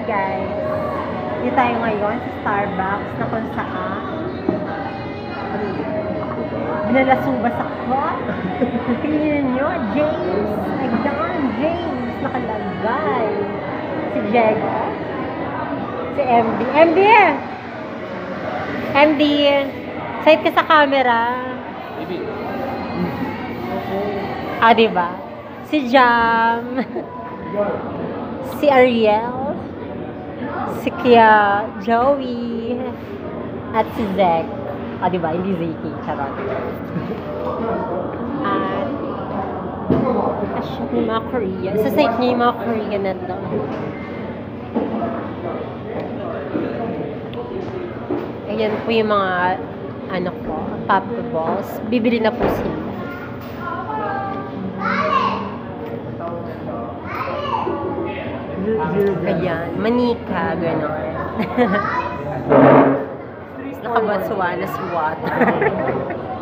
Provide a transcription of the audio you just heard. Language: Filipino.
guys. Dito tayo ngayon sa Starbucks na kung saan binalasubas ako. Tingnan nyo, James. Nagdaan, James. Nakalagay. Si Diego. Si MD. MD! MD! Side ka sa camera. Ah, diba? Si Jam. Si Ariel. Si Kia Joey. At si Zek. Ah, diba? Hindi Zeki. Charot. At asyok yung mga Korean. Sa site niya yung mga Korean na to. Ayan po yung mga ano ko, Papa Balls. Bibili na po sila. Ayan, manika, gano'n. Nakabatsuwa na si water.